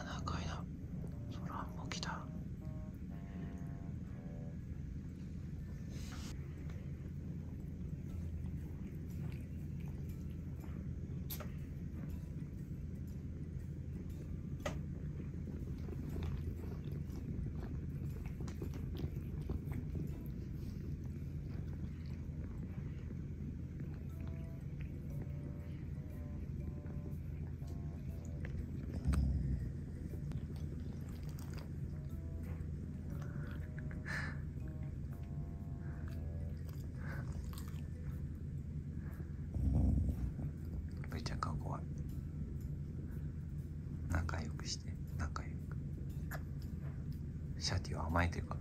高いな。空も来た。ブイちゃんが怖い。仲良くして、仲良く。シャティは甘えてるから。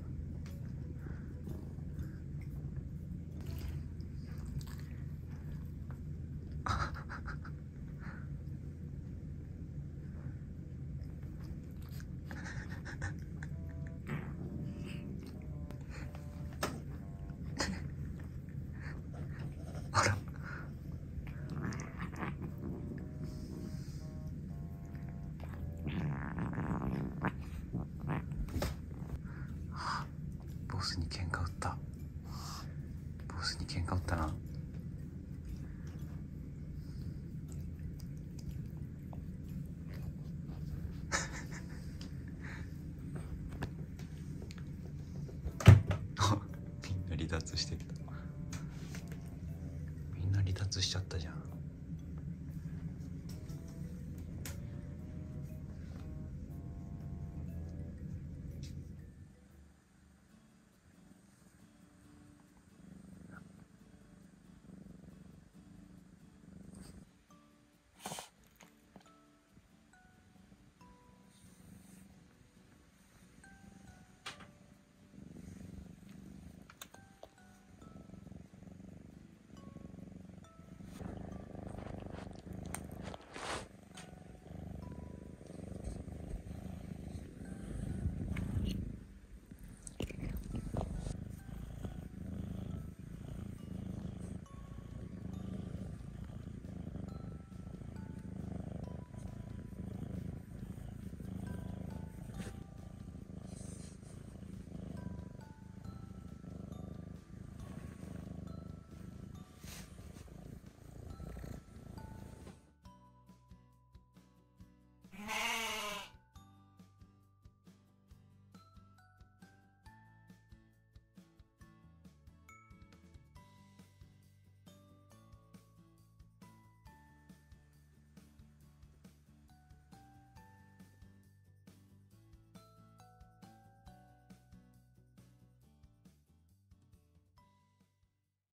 あら。ボスに喧嘩売った。ボスに喧嘩売ったな。みんな離脱してった。みんな離脱しちゃったじゃん。